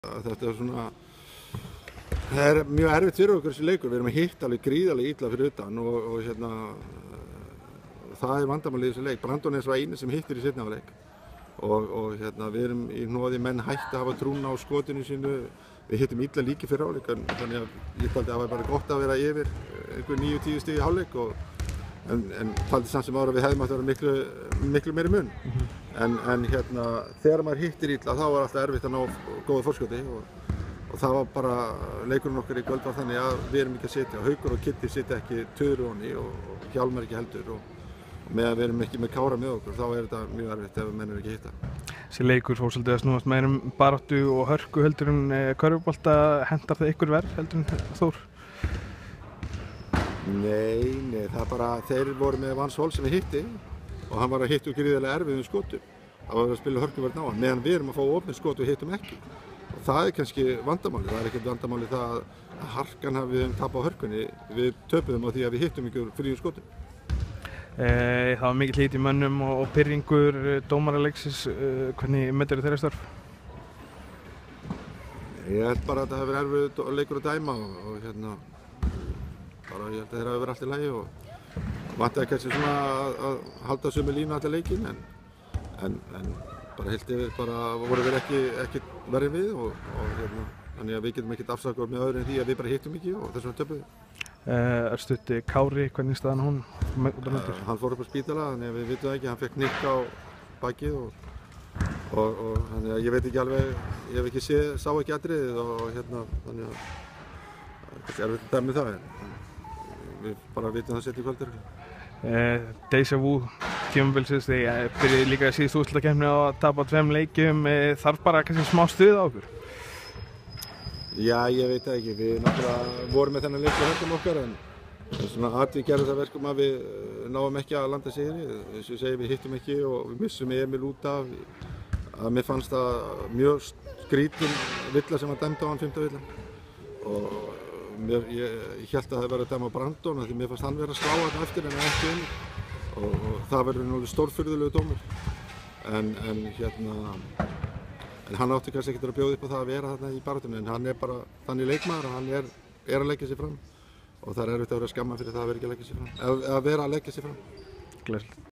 Þetta er svona, það er mjög erfitt fyrir okkur þessi leikur. Við erum að hitta alveg gríðarlega illa fyrir utan og það er vandamálið í þessu leik. Brandon er svo eini sem hittir í seinni hálfleik og við erum í hnoði, menn hætti að hafa trúna á skotinu sínu. Við hittum illa líki fyrir hálfleik, þannig að ég taldi að það var bara gott að vera yfir einhver 9-10 stig í hálfleik en taldi samt sem ára við hefðum átt að vera miklu meiri mun. En þegar maður hittir illa þá var alltaf erfitt að ná góða forskoti og það var bara leikurinn okkar í kvöld var þannig að við erum ekki að sitja. Haukur og Kitty sitja ekki töður honni og Hjálmar ekki heldur og meðan við erum ekki með Kára með okkur þá er þetta mjög erfitt ef menn ekki hitta. Þessi leikur fór svolítið að snúast meira baráttu og hörku heldur en körfubolta. Hentar það ykkur verð heldur en Þór? Nei, það er bara þeir voru með Vans Hol sem við hitti og hann var að hitta okkur gríðarlega erfiðum skotum. Það var að spila hörkuverðin á hann meðan við erum að fá opin skot og hittum ekki. Og það er kannski vandamáli. Það er ekkert vandamáli það að harkan hafi tapað á hörkunni. Við töpuðum á því að við hittum ykkur fríum skotum. Það var mikill hiti í mönnum og pirringur dómaraleiksins. Hvernig meturðu þeirra störf? Ég held bara að þetta hefur verið erfiður leikur að dæma og bara ég held að þeirra hefur verið allt í lagi og vantaði kannski svona að halda sömu línu allir leikinn en bara heilt yfir bara voru við ekki verið við og þannig að við getum ekkert afsakað með öðru en því að við bara hittum ekki og þess vegna töpuðum við. Örstutti Kári, hvernig staðan hún? Hann fór upp á spítala þannig að við vitum það ekki, hann fekk nikk á bakið og þannig að ég veit ekki alveg, ég hef ekki sá ekki atriðið og þannig að það er erfitt að dæma það en við bara vitum það setja í kvöldir. Déjà vu tímabilsins, þegar byrjaði líka síðust úrslitakeppni á að tapa 2 leikjum, þarf bara kannski smá stuð á okkur? Já, ég veit það ekki. Við náttúrulega vorum með þennan leik á höndum okkar en svona atvik gerði það verkum að við náum ekki að landa sigri. Eins og ég segi, við hittum ekki og við missum Emil út af að mér fannst það mjög skrítin villa sem var dæmd á hann, 5. villan. Og ég hélt að það verið að dæma Brandon því mér fannst hann vera að slá þarna eftir en ekki inn og það verður náttúrulega stórfurðulegu dómur. En hann átti kannski ekkert að bjóða upp á það að vera þarna í baráttunni en hann er bara þannig leikmaður og hann er að leggja sig fram og það er erfitt að vera skamma fyrir það að vera ekki að leggja sig fram, að vera að leggja sig fram.